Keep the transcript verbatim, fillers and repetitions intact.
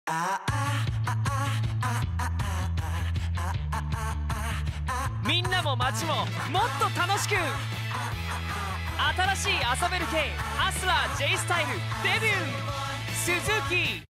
みんなも街ももっと楽しく。新しい遊べる系ハスラー J スタイルデビュー。スズキ